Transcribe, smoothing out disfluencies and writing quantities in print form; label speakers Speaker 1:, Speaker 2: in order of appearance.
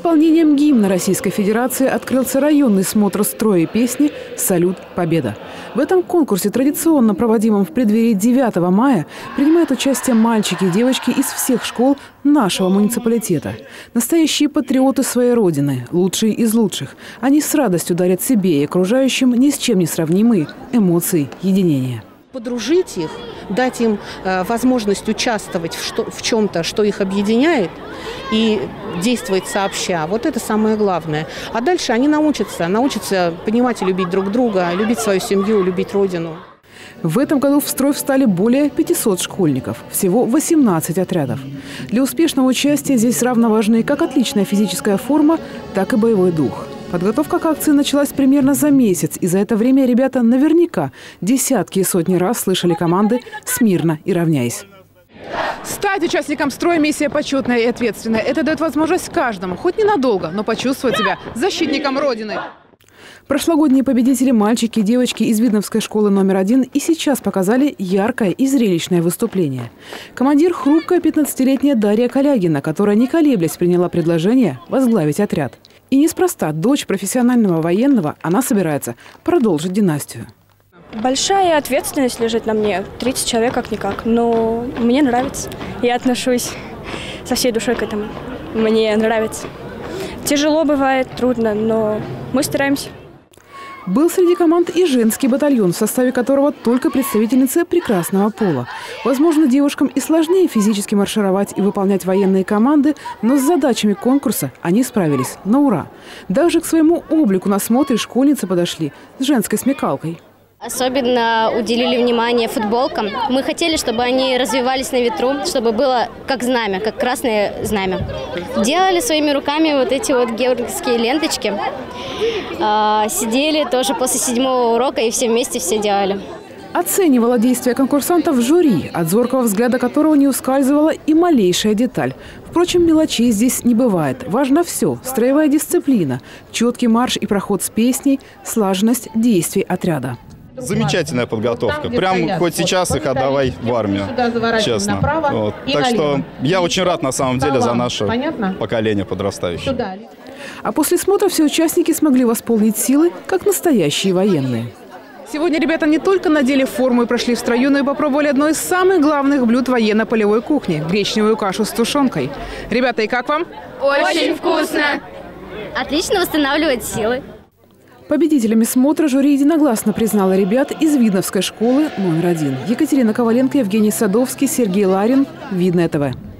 Speaker 1: исполнением гимна Российской Федерации открылся районный смотр строя и песни «Салют. Победа». В этом конкурсе, традиционно проводимом в преддверии 9 мая, принимают участие мальчики и девочки из всех школ нашего муниципалитета. Настоящие патриоты своей родины, лучшие из лучших. Они с радостью дарят себе и окружающим ни с чем не сравнимые эмоции единения.
Speaker 2: Подружить их, дать им возможность участвовать в чем-то, что их объединяет, и действовать сообща. Вот это самое главное. А дальше они научатся понимать и любить друг друга, любить свою семью, любить родину.
Speaker 1: В этом году в строй встали более 500 школьников. Всего 18 отрядов. Для успешного участия здесь равно важны как отличная физическая форма, так и боевой дух. Подготовка к акции началась примерно за месяц, и за это время ребята наверняка десятки и сотни раз слышали команды «Смирно и равняйсь». Стать участником строя – миссия почетная и ответственная. Это дает возможность каждому, хоть ненадолго, но почувствовать себя защитником Родины. Прошлогодние победители, мальчики и девочки из Видновской школы номер 1 и сейчас показали яркое и зрелищное выступление. Командир – хрупкая 15-летняя Дарья Калягина, которая, не колеблясь, приняла предложение возглавить отряд. И неспроста дочь профессионального военного, она собирается продолжить династию.
Speaker 3: Большая ответственность лежит на мне. 30 человек как-никак. Но мне нравится. Я отношусь со всей душой к этому. Мне нравится. Тяжело бывает, трудно, но мы стараемся.
Speaker 1: Был среди команд и женский батальон, в составе которого только представительницы прекрасного пола. Возможно, девушкам и сложнее физически маршировать и выполнять военные команды, но с задачами конкурса они справились на ура. Даже к своему облику на смотре школьницы подошли с женской смекалкой.
Speaker 4: Особенно уделили внимание футболкам. Мы хотели, чтобы они развивались на ветру, чтобы было как знамя, как красное знамя. Делали своими руками вот эти вот георгиевские ленточки. Сидели тоже после 7-го урока и все вместе все делали.
Speaker 1: Оценивала действия конкурсантов жюри, от зоркого взгляда которого не ускальзывала и малейшая деталь. Впрочем, мелочей здесь не бывает. Важно все – строевая дисциплина, четкий марш и проход с песней, слаженность действий отряда.
Speaker 5: Замечательная подготовка. Прям хоть сейчас их отдавай в армию, честно. Вот. Так что я очень рад на самом деле за наше поколение подрастающее.
Speaker 1: А после смотра все участники смогли восполнить силы, как настоящие военные. Сегодня ребята не только надели форму и прошли в строю, но и попробовали одно из самых главных блюд военно-полевой кухни – гречневую кашу с тушенкой. Ребята, и как вам?
Speaker 4: Очень вкусно! Отлично восстанавливает силы.
Speaker 1: Победителями смотра жюри единогласно признала ребят из Видновской школы номер 1. Екатерина Коваленко, Евгений Садовский, Сергей Ларин. Видное ТВ.